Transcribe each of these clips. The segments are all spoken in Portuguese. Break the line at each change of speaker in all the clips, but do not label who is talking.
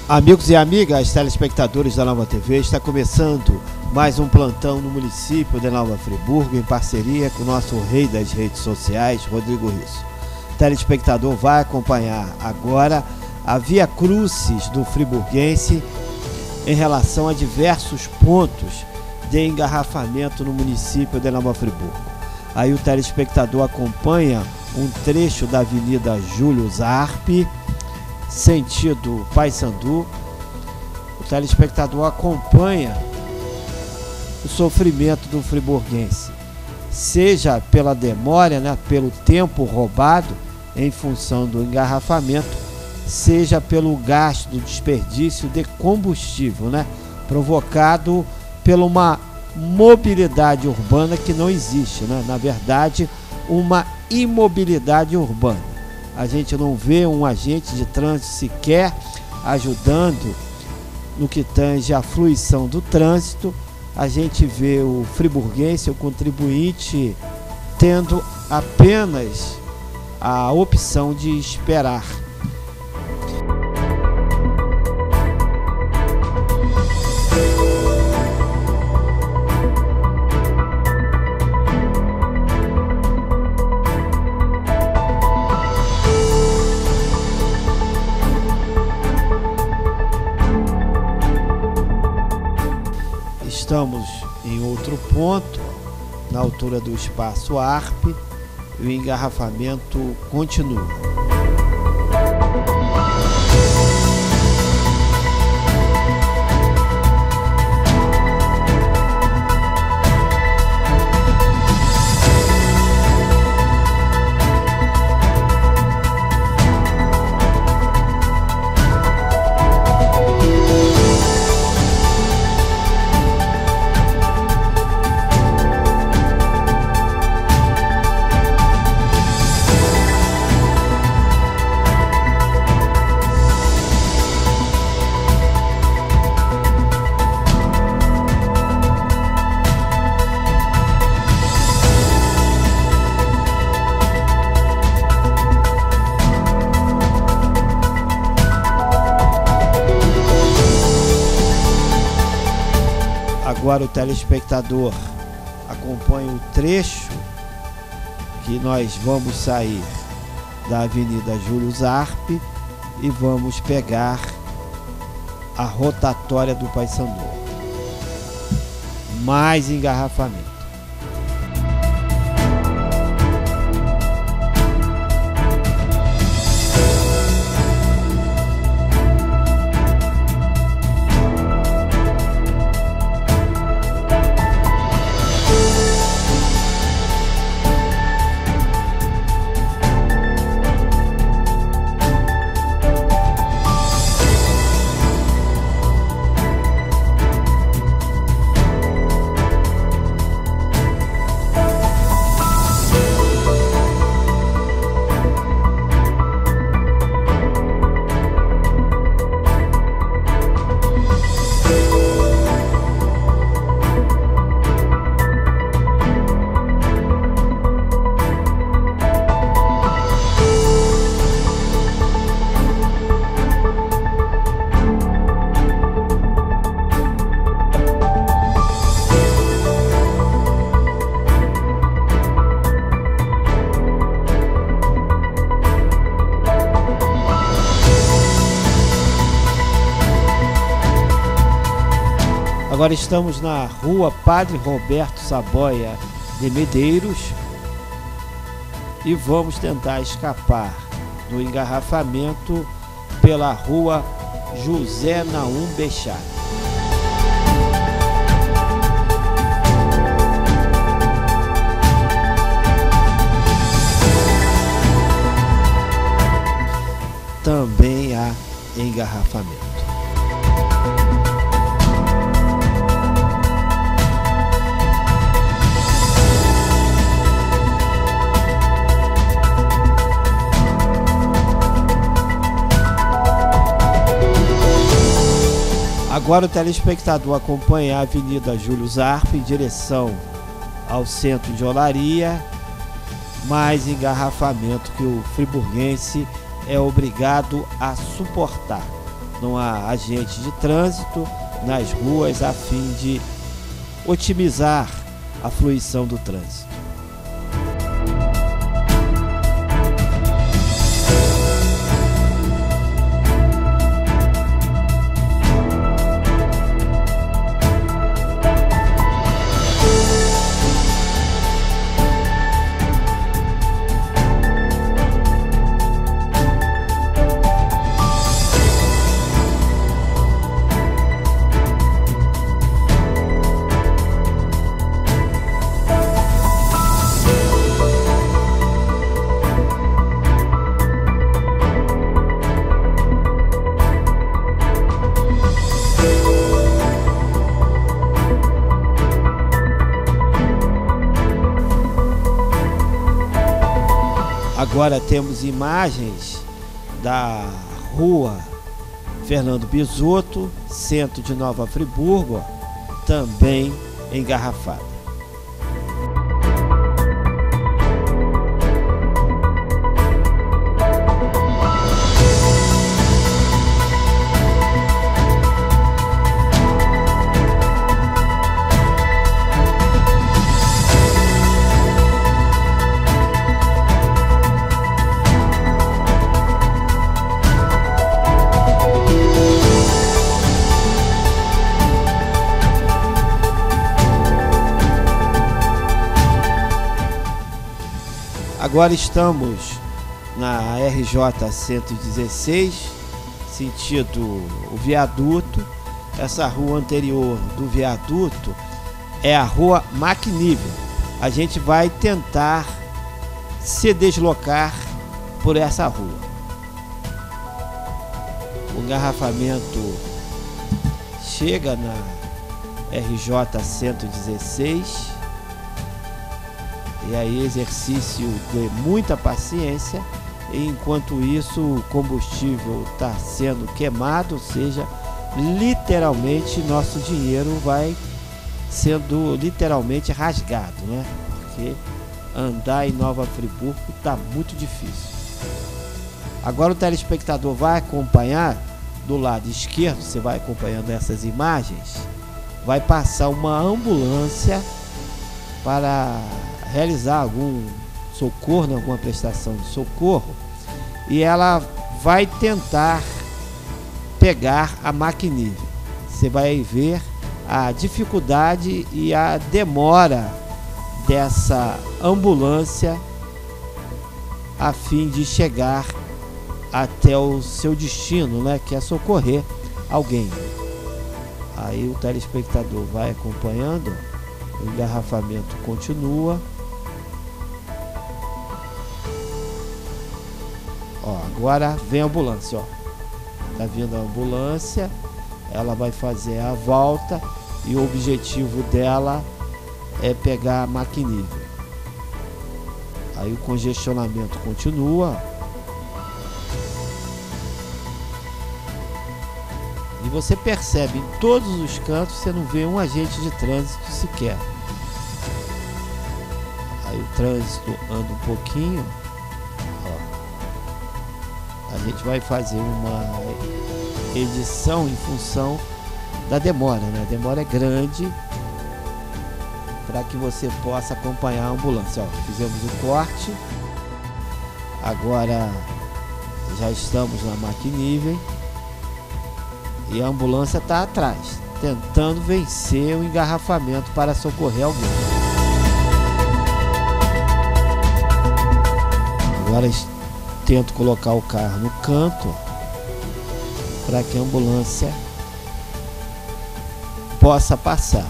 Amigos e amigas, telespectadores da Nova TV, está começando mais um plantão no município de Nova Friburgo, em parceria com o nosso rei das redes sociais, Rodrigo Risso. O telespectador vai acompanhar agora a via crucis do friburguense em relação a diversos pontos de engarrafamento no município de Nova Friburgo. Aí o telespectador acompanha um trecho da Avenida Júlio Zarpe, sentido Paissandu. O telespectador acompanha o sofrimento do friburguense, seja pela demora, pelo tempo roubado em função do engarrafamento, seja pelo gasto do desperdício de combustível, provocado por uma mobilidade urbana que não existe, na verdade, uma imobilidade urbana. A gente não vê um agente de trânsito sequer ajudando no que tange a fruição do trânsito. A gente vê o friburguense, o contribuinte, tendo apenas a opção de esperar. Estamos em outro ponto, na altura do espaço ARP, e o engarrafamento continua. Agora o telespectador acompanha o trecho que nós vamos sair da Avenida Júlio Zarpe e vamos pegar a rotatória do Paissandu. Mais engarrafamento. Agora estamos na rua Padre Roberto Saboia de Medeiros e vamos tentar escapar do engarrafamento pela rua José Naum Bechara. Também há engarrafamento. Agora o telespectador acompanha a Avenida Júlio Zarpe em direção ao centro de Olaria, mais engarrafamento que o friburguense é obrigado a suportar. não há agente de trânsito nas ruas a fim de otimizar a fluição do trânsito. Agora temos imagens da rua Fernando Bisotto, centro de Nova Friburgo, também engarrafada. Agora estamos na RJ 116, sentido o viaduto. Essa rua anterior do viaduto é a rua McNiven. A gente vai tentar se deslocar por essa rua. O engarrafamento chega na RJ 116. E aí exercício de muita paciência, e enquanto isso o combustível está sendo queimado, ou seja, literalmente nosso dinheiro vai sendo literalmente rasgado, né? Porque andar em Nova Friburgo está muito difícil. Agora o telespectador vai acompanhar do lado esquerdo, você vai acompanhando essas imagens, vai passar uma ambulância para realizar algum socorro, alguma prestação de socorro, e ela vai tentar pegar a McNiven. Você vai ver a dificuldade e a demora dessa ambulância a fim de chegar até o seu destino, né, que é socorrer alguém. Aí o telespectador vai acompanhando, o engarrafamento continua. Ó, agora vem a ambulância, ó. Tá vindo a ambulância, ela vai fazer a volta e o objetivo dela é pegar a McNiven. Aí o congestionamento continua. E você percebe, em todos os cantos você não vê um agente de trânsito sequer. Aí o trânsito anda um pouquinho. A gente vai fazer uma edição em função da demora, né? A demora é grande para que você possa acompanhar a ambulância. Ó, fizemos o corte. Agora já estamos na McNiven e a ambulância está atrás, tentando vencer o engarrafamento para socorrer alguém. Agora tento colocar o carro no canto para que a ambulância possa passar.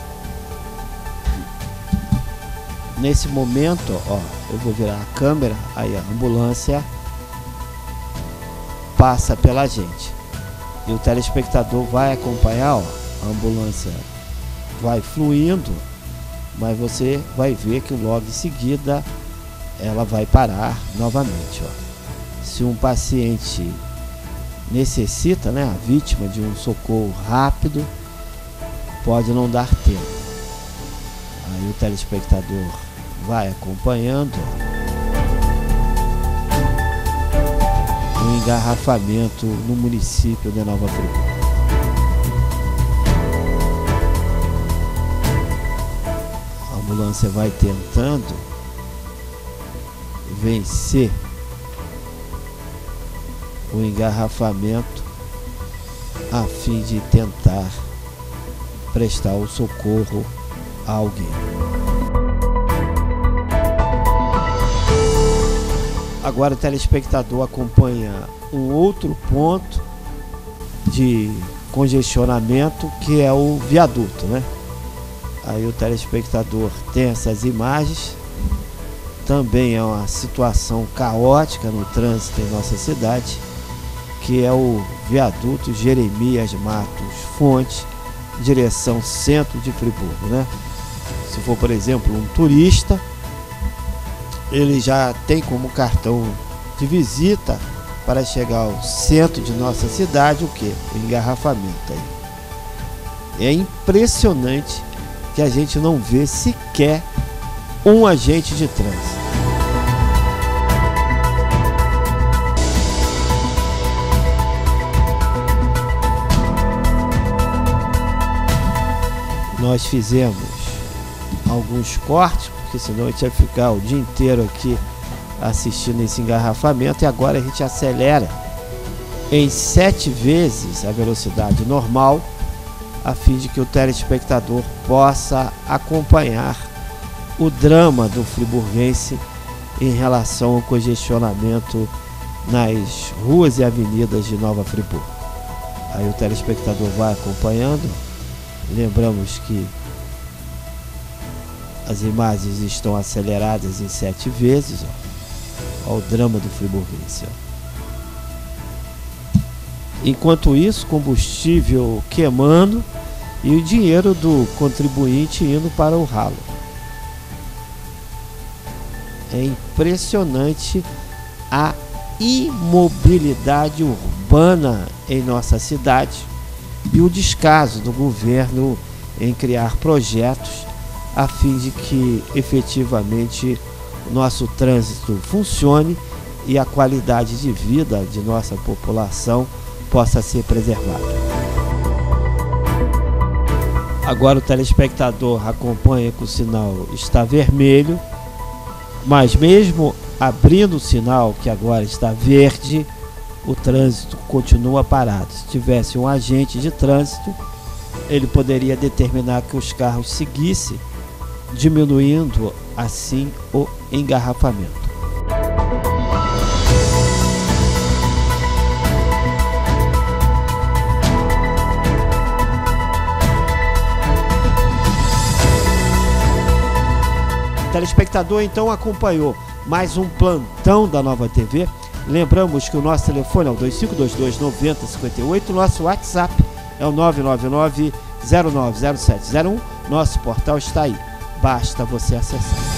Nesse momento, ó, eu vou virar a câmera, aí a ambulância passa pela gente e o telespectador vai acompanhar, ó, a ambulância vai fluindo, mas você vai ver que logo em seguida ela vai parar novamente, ó. Se um paciente necessita, né, a vítima de um socorro rápido, pode não dar tempo. Aí o telespectador vai acompanhando. um engarrafamento no município de Nova Friburgo. A ambulância vai tentando vencer o engarrafamento a fim de tentar prestar o socorro a alguém. Agora o telespectador acompanha um outro ponto de congestionamento, que é o viaduto, né? Aí o telespectador tem essas imagens. Também é uma situação caótica no trânsito em nossa cidade, que é o viaduto Jeremias Matos Fonte, direção centro de Friburgo, né? Se for, por exemplo, um turista, ele já tem como cartão de visita para chegar ao centro de nossa cidade o quê? O engarrafamento aí. É impressionante que a gente não vê sequer um agente de trânsito. Nós fizemos alguns cortes, porque senão a gente ia ficar o dia inteiro aqui assistindo esse engarrafamento, e agora a gente acelera em 7 vezes a velocidade normal, a fim de que o telespectador possa acompanhar o drama do friburguense em relação ao congestionamento nas ruas e avenidas de Nova Friburgo. Aí o telespectador vai acompanhando. Lembramos que as imagens estão aceleradas em 7 vezes. Olha o drama do friburguense. Enquanto isso, combustível queimando e o dinheiro do contribuinte indo para o ralo. É impressionante a imobilidade urbana em nossa cidade e o descaso do governo em criar projetos a fim de que efetivamente o nosso trânsito funcione e a qualidade de vida de nossa população possa ser preservada. Agora o telespectador acompanha que o sinal está vermelho, mas mesmo abrindo o sinal, que agora está verde, o trânsito continua parado. Se tivesse um agente de trânsito, ele poderia determinar que os carros seguissem, diminuindo assim o engarrafamento. O telespectador então acompanhou mais um plantão da Nova TV. Lembramos que o nosso telefone é o 2522-9058, nosso WhatsApp é o 999-090701, nosso portal está aí, basta você acessar.